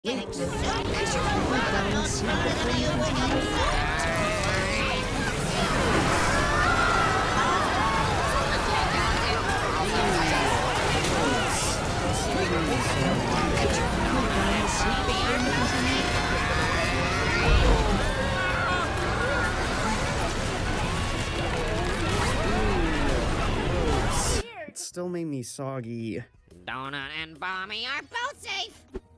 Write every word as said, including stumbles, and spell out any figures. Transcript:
Getting so miserable. It still made me soggy. Donut and Bommy are both safe.